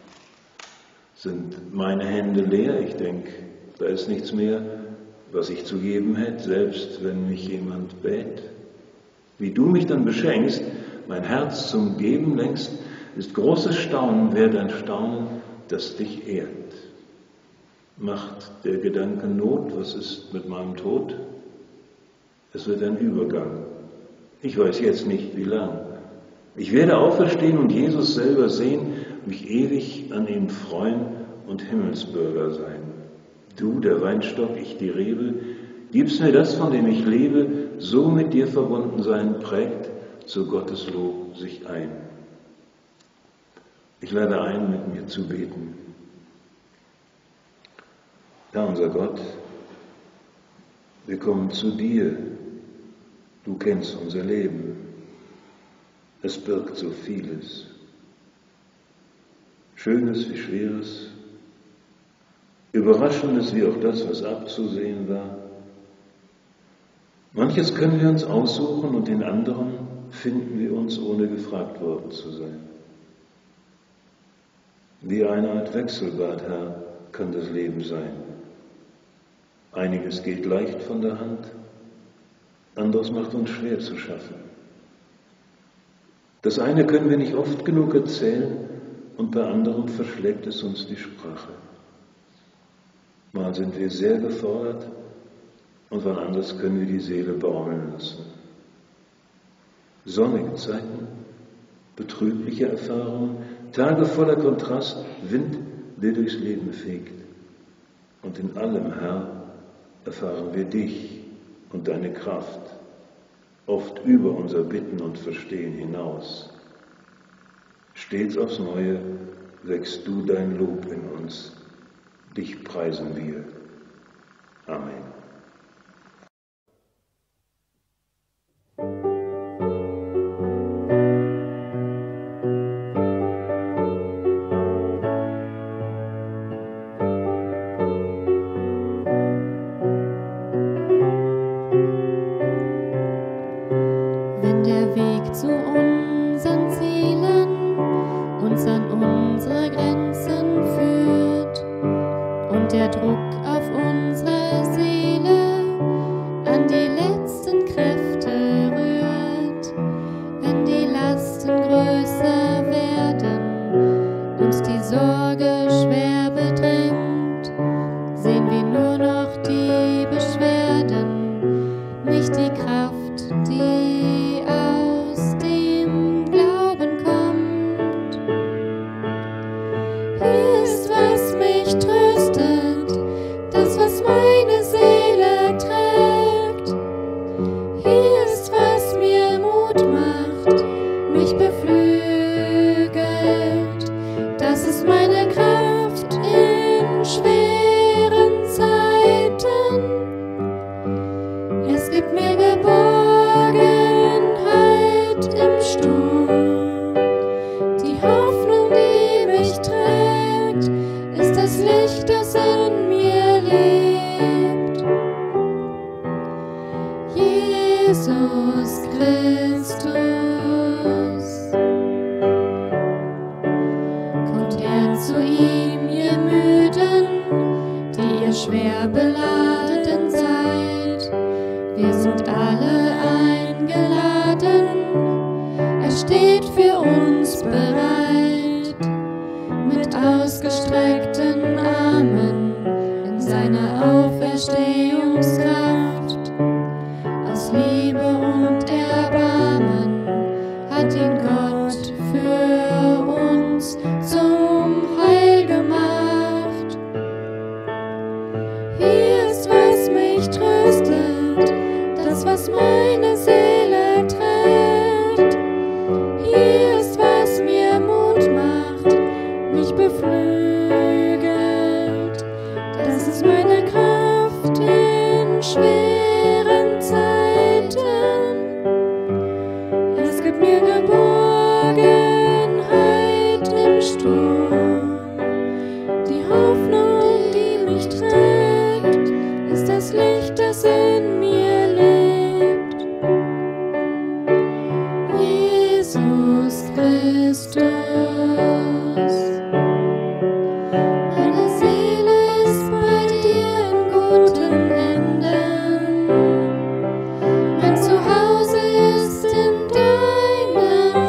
Sind meine Hände leer? Ich denk, da ist nichts mehr, was ich zu geben hätte, selbst wenn mich jemand bät. Wie du mich dann beschenkst, mein Herz zum Geben lenkst, ist großes Staunen, wert ein Staunen, das dich ehrt. Macht der Gedanke Not, was ist mit meinem Tod? Es wird ein Übergang. Ich weiß jetzt nicht, wie lang. Ich werde auferstehen und Jesus selber sehen, mich ewig an ihm freuen und Himmelsbürger sein. Du, der Weinstock, ich die Rebe, gibst mir das, von dem ich lebe, so mit dir verbunden sein, prägt zu Gottes Lob sich ein. Ich lade ein, mit mir zu beten. Herr unser Gott, wir kommen zu dir. Du kennst unser Leben. Es birgt so vieles. Schönes wie Schweres, Überraschendes wie auch das, was abzusehen war. Manches können wir uns aussuchen und in anderen finden wir uns, ohne gefragt worden zu sein. Wie eine Art Wechselbad, Herr, kann das Leben sein. Einiges geht leicht von der Hand, anderes macht uns schwer zu schaffen. Das eine können wir nicht oft genug erzählen und bei anderem verschlägt es uns die Sprache. Mal sind wir sehr gefordert und wann anders können wir die Seele baumeln lassen. Sonnige Zeiten, betrübliche Erfahrungen, Tage voller Kontrast, Wind, der durchs Leben fegt. Und in allem, Herr, erfahren wir dich und deine Kraft, oft über unser Bitten und Verstehen hinaus. Stets aufs Neue wächst du dein Lob in uns, dich preisen wir. Amen.
Hier ist, was mich Christus. Meine Seele ist bei dir in guten Händen. Mein Zuhause ist in deiner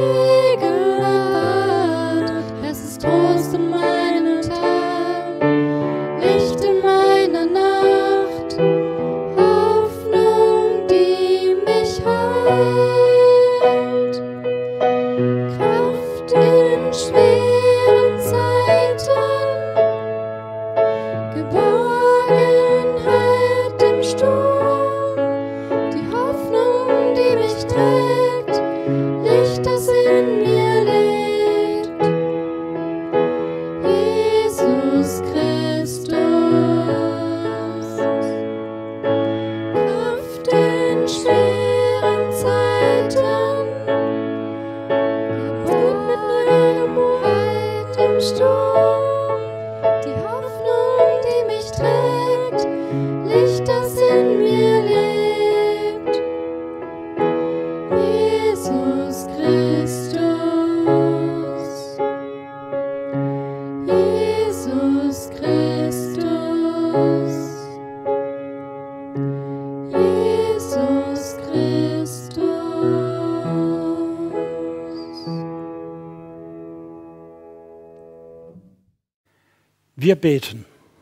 Gegenwart. Es ist Trost in meinem Tag, Licht in meiner Nacht, Hoffnung, die mich heilt, Kraft in schweren Zeiten, Geborgenheit im Sturm, die Hoffnung, die mich trägt, Licht, das in mir lebt, Jesus Christus. Kraft in schweren Zeiten, Geborgenheit im Sturm, die Hoffnung, die mich trägt, Licht, das in mir lebt, Jesus Christus, Jesus Christus, Jesus Christus.
Wir beten.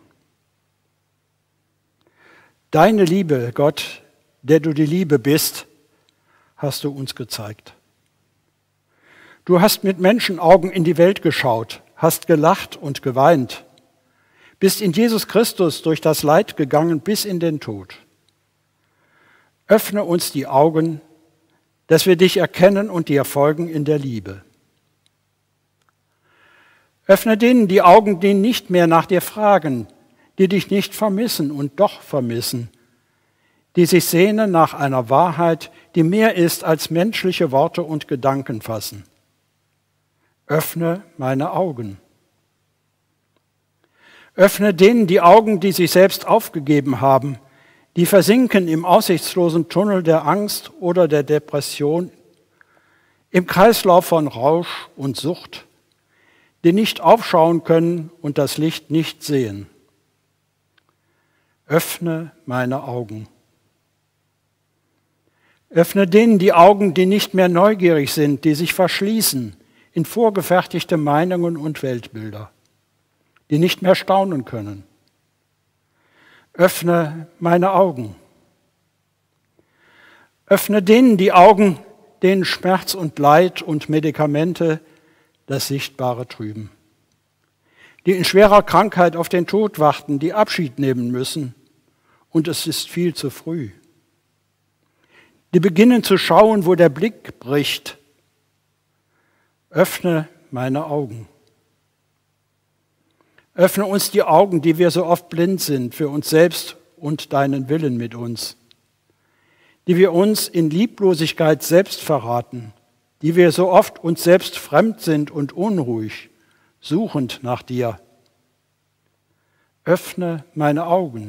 Deine Liebe, Gott, der du die Liebe bist, hast du uns gezeigt. Du hast mit Menschenaugen in die Welt geschaut, hast gelacht und geweint, bist in Jesus Christus durch das Leid gegangen bis in den Tod. Öffne uns die Augen, dass wir dich erkennen und dir folgen in der Liebe. Öffne denen die Augen, die nicht mehr nach dir fragen, die dich nicht vermissen und doch vermissen, die sich sehnen nach einer Wahrheit, die mehr ist als menschliche Worte und Gedanken fassen. Öffne meine Augen. Öffne denen die Augen, die sich selbst aufgegeben haben, die versinken im aussichtslosen Tunnel der Angst oder der Depression, im Kreislauf von Rausch und Sucht, die nicht aufschauen können und das Licht nicht sehen. Öffne meine Augen. Öffne denen die Augen, die nicht mehr neugierig sind, die sich verschließen in vorgefertigte Meinungen und Weltbilder, die nicht mehr staunen können. Öffne meine Augen. Öffne denen die Augen, denen Schmerz und Leid und Medikamente das Sichtbare trüben, die in schwerer Krankheit auf den Tod warten, die Abschied nehmen müssen, und es ist viel zu früh. Die beginnen zu schauen, wo der Blick bricht. Öffne meine Augen. Öffne uns die Augen, die wir so oft blind sind für uns selbst und deinen Willen mit uns, die wir uns in Lieblosigkeit selbst verraten, die wir so oft uns selbst fremd sind und unruhig, suchend nach dir. Öffne meine Augen.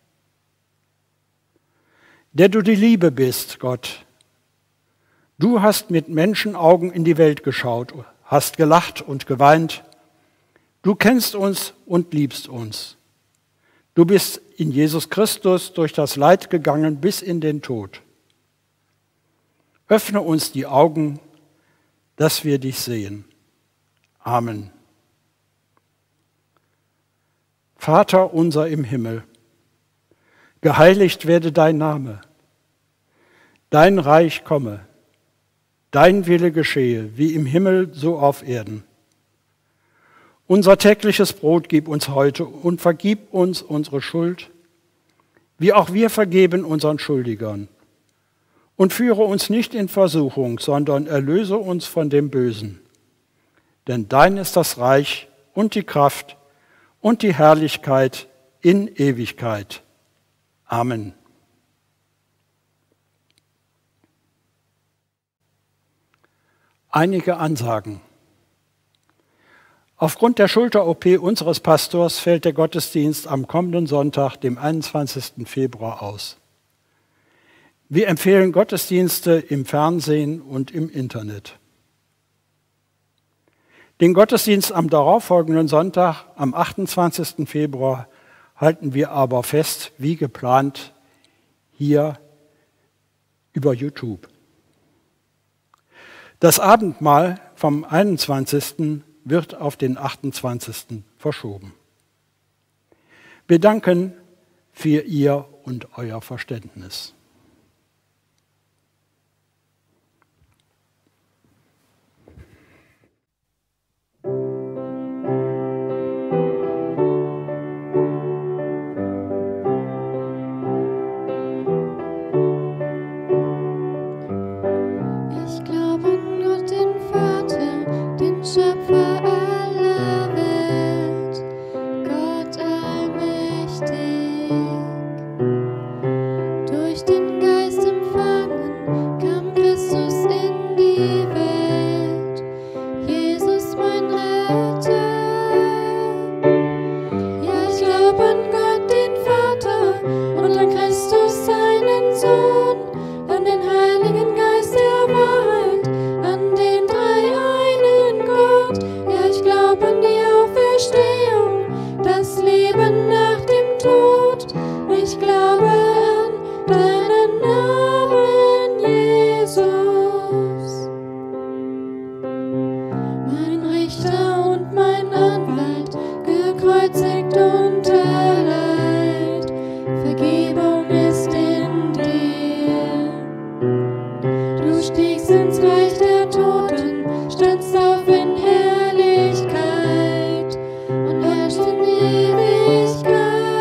Der du die Liebe bist, Gott. Du hast mit Menschenaugen in die Welt geschaut, hast gelacht und geweint. Du kennst uns und liebst uns. Du bist in Jesus Christus durch das Leid gegangen bis in den Tod. Öffne uns die Augen, dass wir dich sehen. Amen. Vater unser im Himmel, geheiligt werde dein Name. Dein Reich komme, dein Wille geschehe, wie im Himmel so auf Erden. Unser tägliches Brot gib uns heute und vergib uns unsere Schuld, wie auch wir vergeben unseren Schuldigern. Und führe uns nicht in Versuchung, sondern erlöse uns von dem Bösen. Denn dein ist das Reich und die Kraft und die Herrlichkeit in Ewigkeit. Amen. Einige Ansagen. Aufgrund der Schulter-O P unseres Pastors fällt der Gottesdienst am kommenden Sonntag, dem einundzwanzigsten Februar, aus. Wir empfehlen Gottesdienste im Fernsehen und im Internet. Den Gottesdienst am darauffolgenden Sonntag, am achtundzwanzigsten Februar, halten wir aber fest, wie geplant, hier über YouTube. Das Abendmahl vom einundzwanzigsten wird auf den achtundzwanzigsten verschoben. Wir danken für Ihr und euer Verständnis.
Ich glaube an Gott, den Vater, den Schöpfer aller Welt, Gott allmächtig. Durch den Geist empfangen kam Christus in die Welt, Jesus mein Retter. Ja, ich glaube an Gott, den Vater, und an Christus, seinen Sohn, an den Heiligen Geist der Wahrheit, an den dreieinen Gott. Ja, ich glaube an die Auferstehung, das Leben nach dem Tod. Ich glaube an deinen Namen, Jesus. Mein Richter und mein Anwalt, gekreuzigt und erleidet, Vergebung ist in dir. Du stiegst ins Reich der Toten, standst auf in Herrlichkeit und herrschst in Ewigkeit.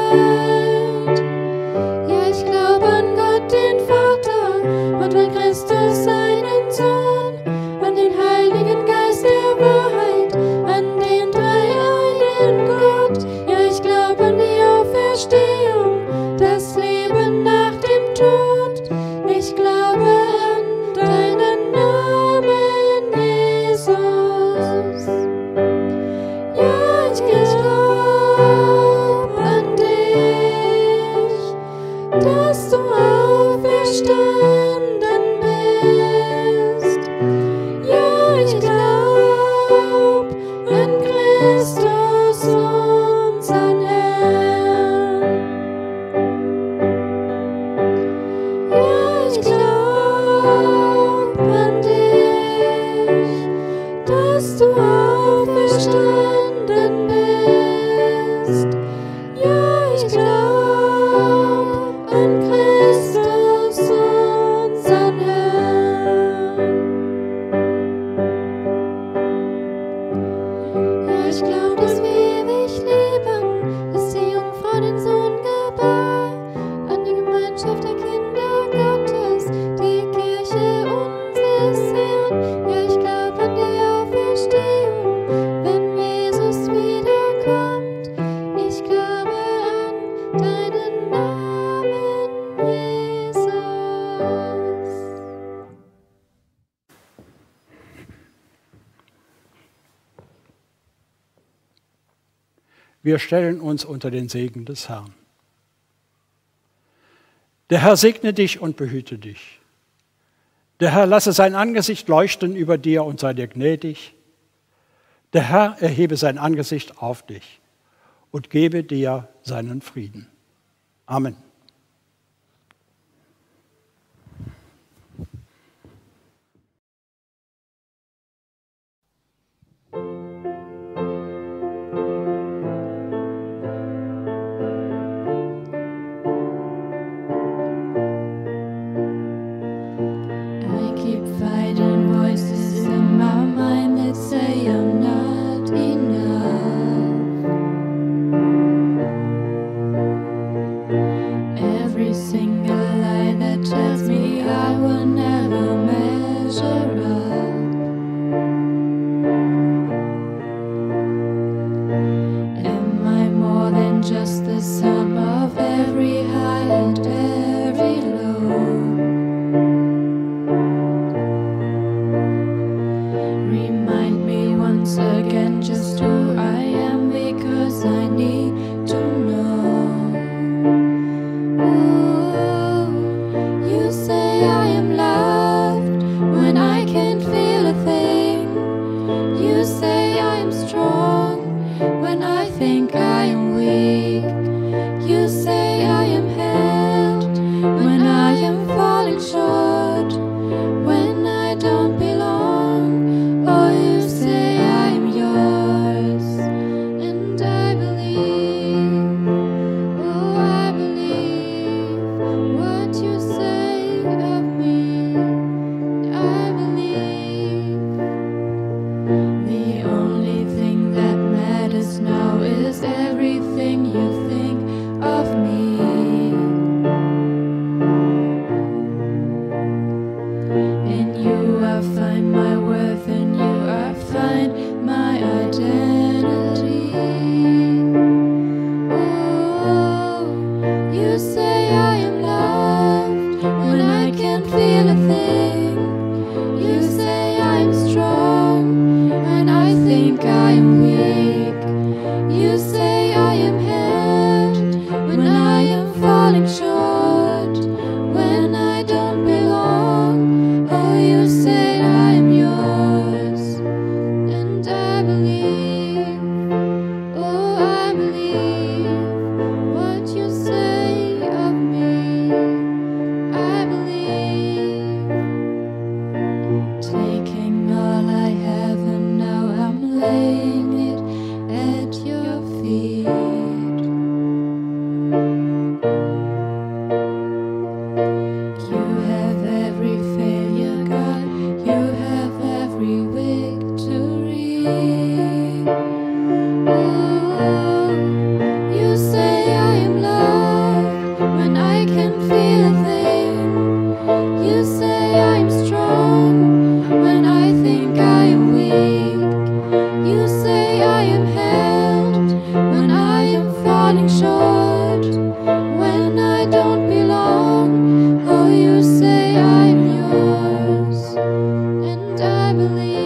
Ja, ich glaube an Gott, den Vater, und an Christus, seinen Sohn, an den Heiligen Geist der Wahrheit, an den dreieinen Gott. Ja, ich glaube an die Auferstehung, das Leben nach dem Tod. Ich glaube an deinen Namen, Jesus. Ja, ich glaube an dich, dass du auferstanden bist. Ja, ich glaube an Christus, unseren Herrn. Ja, ich glaub an dich, dass du auferstanden bist. Ja, ich glaub an Christus, unseren Herrn. Ja, ich glaub, dass wir ewig leben, dass die Jungfrau den Sohn gebar, an die Gemeinschaft der Kinder Gottes, die Kirche unseres Herrn. Ja, ich glaub an die Auferstehung, wenn Jesus wiederkommt. Ich glaube an deinen Namen, Jesus.
Wir stellen uns unter den Segen des Herrn. Der Herr segne dich und behüte dich. Der Herr lasse sein Angesicht leuchten über dir und sei dir gnädig. Der Herr erhebe sein Angesicht auf dich und gebe dir seinen Frieden. Amen.
I keep fighting voices in my mind that say I'm not enough. find my worth in you, I find my identity. Oh, you say I am loved when I can't feel a thing. You say I'm strong when I think I am weak. You say I am held when I am falling short, when I don't belong. Oh, you said I am yours, and I believe. Oh, I believe what you say of me. I believe. Taking all I have and now I'm laying it at your feet. You have every failure, God. You have every victory. Oh, you say I am loved when I can't feel a thing. You say I'm strong when I think I am weak. You say I am held when I am falling short, when I don't belong. Oh, you say I'm yours, and I believe.